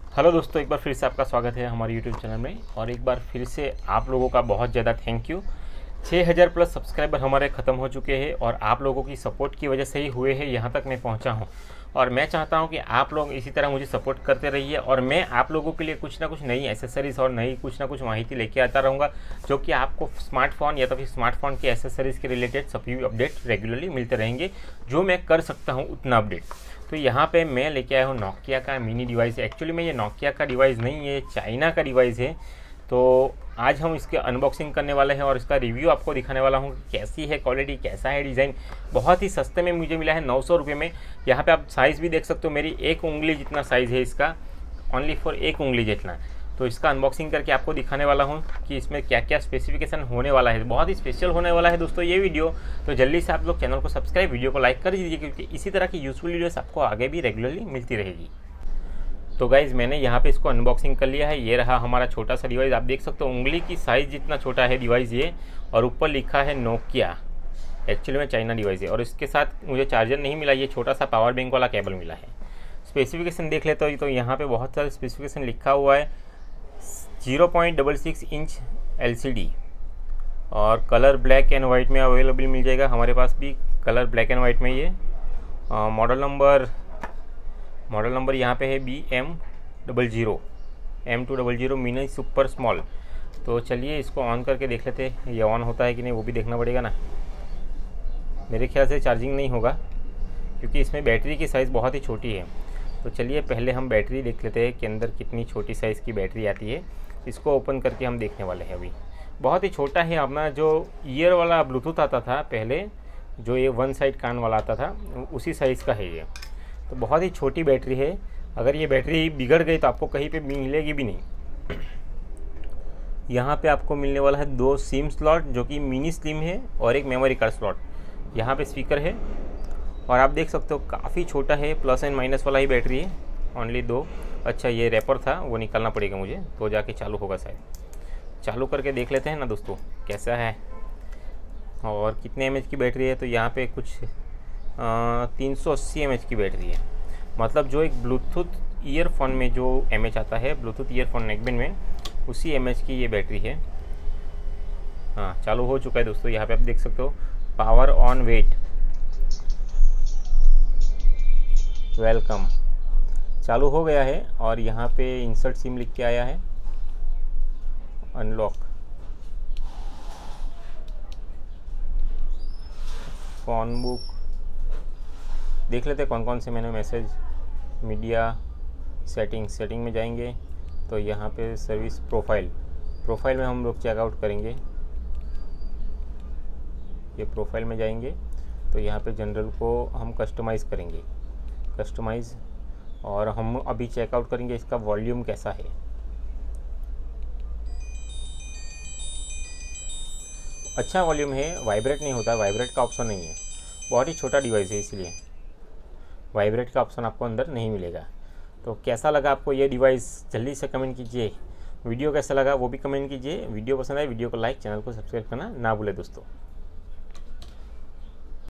Hello दोस्तों, एक बार फिर से आपका स्वागत है हमारे यूट्यूब चैनल में। और एक बार फिर से आप लोगों का बहुत ज़्यादा थैंक यू। 6000 प्लस सब्सक्राइबर हमारे ख़त्म हो चुके हैं और आप लोगों की सपोर्ट की वजह से ही हुए हैं, यहाँ तक मैं पहुँचा हूँ। और मैं चाहता हूँ कि आप लोग इसी तरह मुझे सपोर्ट करते रहिए और मैं आप लोगों के लिए कुछ ना कुछ नई एसेसरीज़ और नई कुछ ना कुछ माहिती लेके आता रहूँगा, जो कि आपको स्मार्टफोन या तो फिर स्मार्टफोन के एसेसरीज़ के रिलेटेड सभी अपडेट रेगुलरली मिलते रहेंगे, जो मैं कर सकता हूँ उतना अपडेट। तो यहाँ पे मैं लेके आया हूँ नोकिया का मिनी डिवाइस। एक्चुअली में ये नोकिया का डिवाइस नहीं है, चाइना का डिवाइस है। तो आज हम इसके अनबॉक्सिंग करने वाले हैं और इसका रिव्यू आपको दिखाने वाला हूँ, कैसी है क्वालिटी, कैसा है डिज़ाइन। बहुत ही सस्ते में मुझे मिला है, 900 रुपये में। यहाँ पे आप साइज़ भी देख सकते हो, मेरी एक उंगली जितना साइज़ है इसका, ओनली फॉर एक उंगली जितना। तो इसका अनबॉक्सिंग करके आपको दिखाने वाला हूँ कि इसमें क्या क्या स्पेसिफिकेशन होने वाला है। बहुत ही स्पेशल होने वाला है दोस्तों ये वीडियो। तो जल्दी से आप लोग चैनल को सब्सक्राइब, वीडियो को लाइक कर दीजिए, क्योंकि इसी तरह की यूजफुल वीडियोस आपको आगे भी रेगुलरली मिलती रहेगी। तो गाइज़, मैंने यहाँ पे इसको अनबॉक्सिंग कर लिया है। ये रहा हमारा छोटा सा डिवाइस। आप देख सकते हो उंगली की साइज़ जितना छोटा है डिवाइस ये, और ऊपर लिखा है नोकिया। एक्चुअली में चाइना डिवाइस है और इसके साथ मुझे चार्जर नहीं मिला, ये छोटा सा पावर बैंक वाला केबल मिला है। स्पेसिफिकेशन देख लेते हो तो यहाँ पे बहुत सारे स्पेसिफिकेशन लिखा हुआ है। 0.66 इंच LCD और कलर ब्लैक एंड वाइट में अवेलेबल मिल जाएगा। हमारे पास भी कलर ब्लैक एंड वाइट में ये मॉडल नंबर यहाँ पे है BM00 मिनी सुपर स्मॉल। तो चलिए इसको ऑन करके देख लेते हैं, ये ऑन होता है कि नहीं वो भी देखना पड़ेगा ना। मेरे ख्याल से चार्जिंग नहीं होगा, क्योंकि इसमें बैटरी की साइज़ बहुत ही छोटी है। तो चलिए पहले हम बैटरी देख लेते हैं कि अंदर कितनी छोटी साइज़ की बैटरी आती है। इसको ओपन करके हम देखने वाले हैं। अभी बहुत ही छोटा है। अपना जो ईयर वाला ब्लूटूथ आता था पहले, जो ये वन साइड कान वाला आता था, उसी साइज़ का है ये। तो बहुत ही छोटी बैटरी है। अगर ये बैटरी बिगड़ गई तो आपको कहीं पे मिलेगी भी नहीं। यहाँ पे आपको मिलने वाला है 2 सिम स्लॉट, जो कि मिनी स्लिम है, और एक मेमोरी कार्ड स्लॉट। यहाँ पे स्पीकर है और आप देख सकते हो काफ़ी छोटा है, प्लस एंड माइनस वाला ही बैटरी है, ओनली 2। अच्छा, ये रैपर था, वो निकालना पड़ेगा मुझे, तो जाके चालू होगा शायद। चालू करके देख लेते हैं ना दोस्तों कैसा है और कितने mAh की बैटरी है। तो यहाँ पे कुछ 380 mAh की बैटरी है। मतलब जो एक ब्लूटूथ ईयरफोन में जो mAh आता है, ब्लूटूथ ईयरफोन नेकबैंड में, उसी mAh की ये बैटरी है। हाँ, चालू हो चुका है दोस्तों। यहाँ पे आप देख सकते हो पावर ऑन वेट, वेलकम, चालू हो गया है। और यहाँ पे इंसर्ट सिम लिख के आया है, अनलॉक, फ़ोन बुक। देख लेते हैं कौन कौन से मैंने मैसेज। मीडिया, सेटिंग में जाएंगे तो यहाँ पे सर्विस प्रोफाइल में हम लोग चेकआउट करेंगे। ये प्रोफाइल में जाएंगे तो यहाँ पे जनरल को हम कस्टमाइज़ करेंगे, और हम अभी चेकआउट करेंगे इसका वॉल्यूम कैसा है। अच्छा वॉल्यूम है, वाइब्रेट नहीं होता, वाइब्रेट का ऑप्शन नहीं है। बहुत ही छोटा डिवाइस है, इसलिए वाइब्रेट का ऑप्शन आपको अंदर नहीं मिलेगा। तो कैसा लगा आपको ये डिवाइस, जल्दी से कमेंट कीजिए। वीडियो कैसा लगा वो भी कमेंट कीजिए। वीडियो पसंद आए वीडियो को लाइक, चैनल को सब्सक्राइब करना ना भूले दोस्तों।